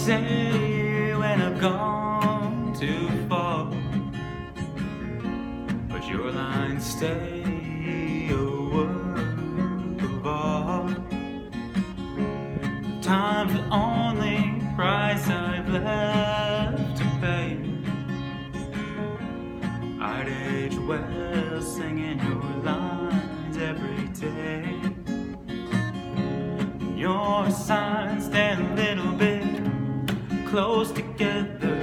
say when I've gone too far, but your lines stay a work of art. Time's the only price I've left to pay. I'd age well singing your lines every day. Your signs stand a little bit close together,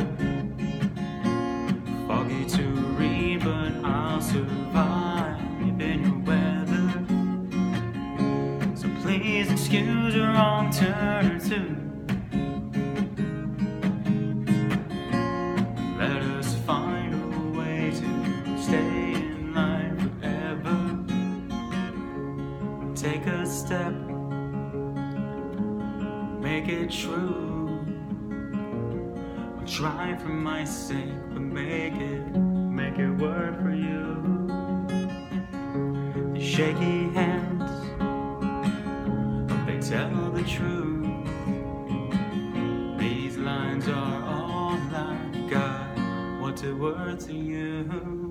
foggy to read, but I'll survive in your weather. So please excuse a wrong turn or two. Let us find a way to stay in line forever. Take a step, make it true. I'll try for my sake, but make it work for you. These shaky hands, they tell the truth. These lines are all I've got. What's it worth to you?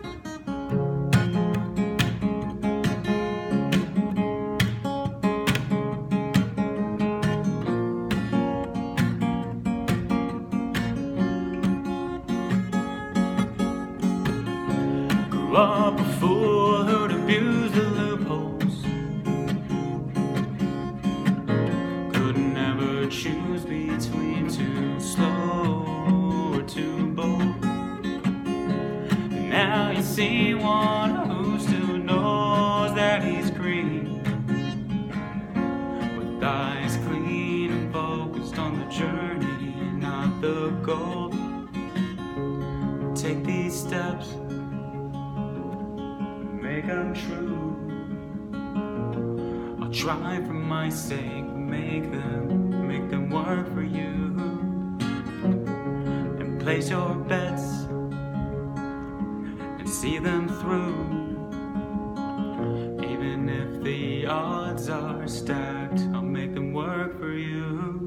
Grew up a fool who'd abuse the loopholes, could never choose between too slow or too bold. Now you see one who still knows that he's green, with eyes clean and focused on the journey, not the goal. Take these steps, make them true. I'll try for my sake, make them work for you. And place your bets and see them through. Even if the odds are stacked, I'll make them work for you.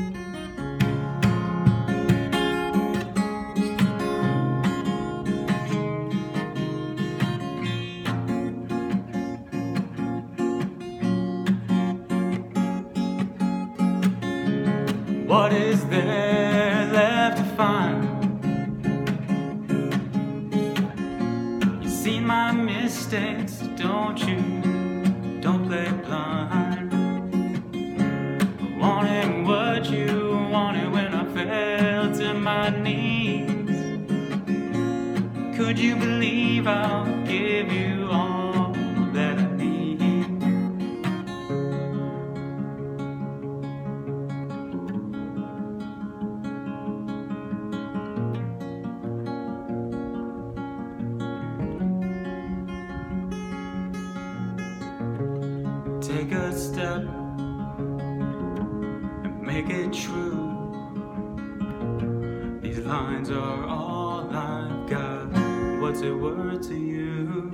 What is there left to find? You see my mistakes, don't you? Don't play blind. Wanting what you wanted when I fell to my knees. Could you believe I'll give you all that I need? Take a step and make it true. These lines are all I've got. What's it worth to you?